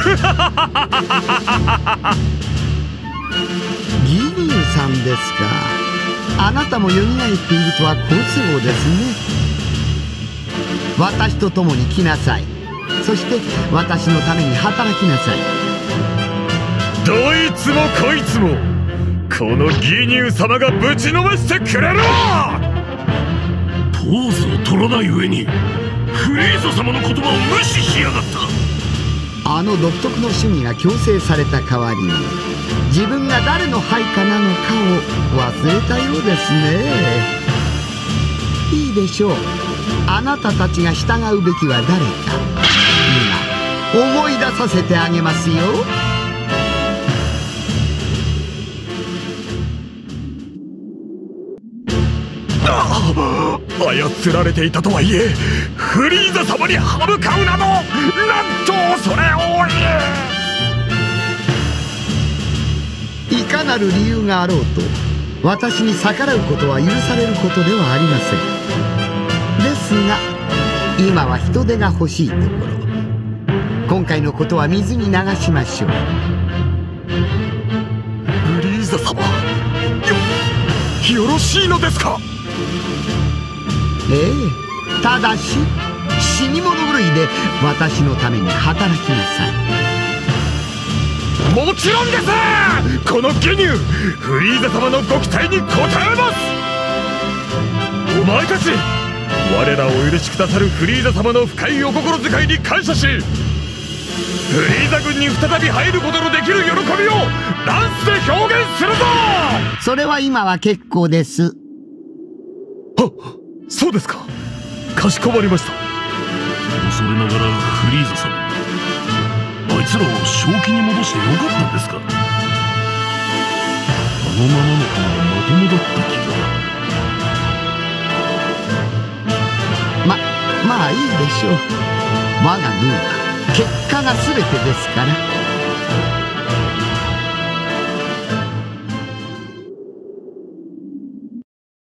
ギニューさんですか。あなたも蘇っているとは好都合ですね。私と共に来なさい。そして私のために働きなさい。 どいつもこいつもこのギニュー様がぶちのめしてくれるわ。 ポーズを取らない上にフリーザ様の言葉を無視しやがった。 あの独特の主義が強制された代わりに、自分が誰の配下なのかを忘れたようですね。いいでしょう。あなたたちが従うべきは誰か、今思い出させてあげますよ。 操られていたとはいえフリーザ様に歯向かうなど、なんと恐れ多い。いかなる理由があろうと、私に逆らうことは許されることではありません。ですが今は人手が欲しいところ。今回のことは水に流しましょう。 フリーザ様、よろしいのですか。 ええ、ただし死に物狂いで私のために働きなさい。 もちろんです。このギニュー、フリーザ様のご期待に応えます。お前たち、我らをお許しくださるフリーザ様の深いお心遣いに感謝し、フリーザ軍に再び入ることのできる喜びをダンスで表現するぞ。 それは今は結構です。 はっ、そうですか。かしこまりました。 恐れながらフリーザ様、あいつらを正気に戻してよかったんですか。あのままの方がまともだった気が。 まあいいでしょう。我が軍は結果が全てですから。